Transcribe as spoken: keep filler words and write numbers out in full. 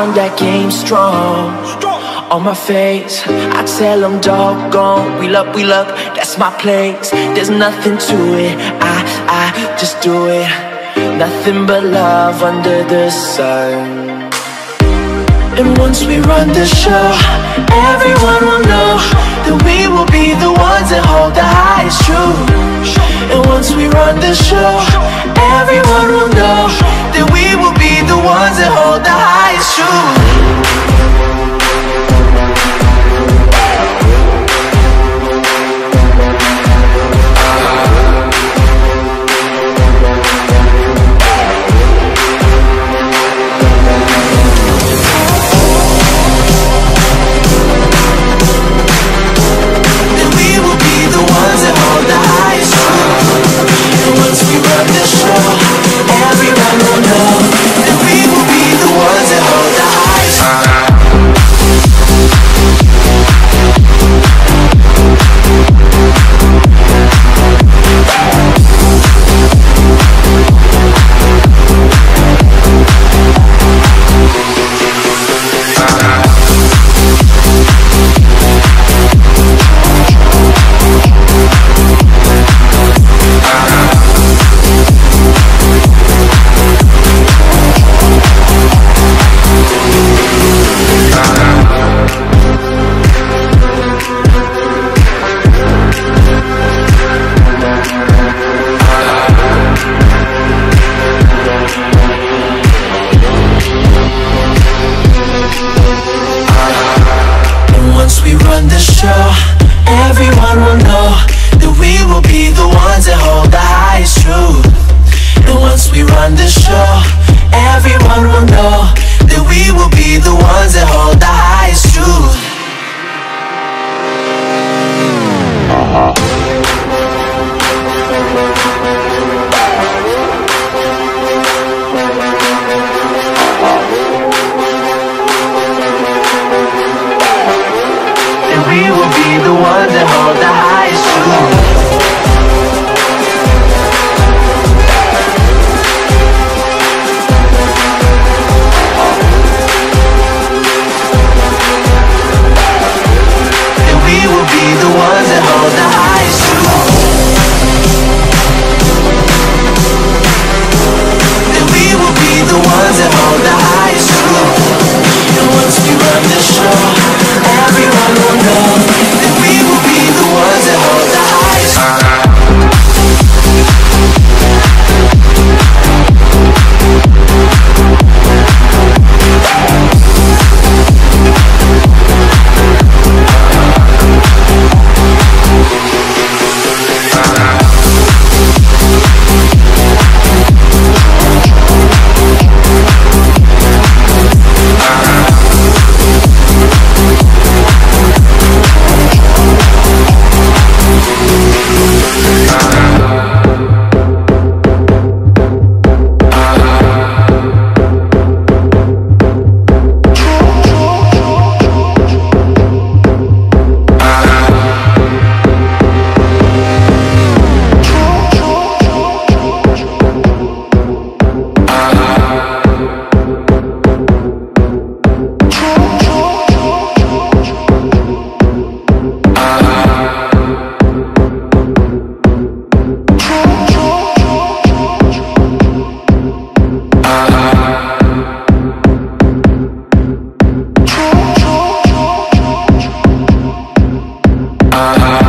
run that game strong. On my face, I tell them doggone, wheel up, wheel up, that's my place. There's nothing to it, I, I just do it. Nothing but love under the sun. And once we run the show, everyone will know that we will be the ones that hold the highest truth. And once we run the show, everyone will know that we will be the ones that hold the highest truth. Everyone will know that we will be the ones that hold the highest truth. And once we run the show, everyone will know that we will be the ones that hold the highest truth. Uh-huh. We will be the ones that hold the highest truth. And we will be the ones that hold the highest truth. And we will be the ones that hold the highest truth. And once we run the show, everyone will know that we will be the ones that hold the highest. Uh-huh.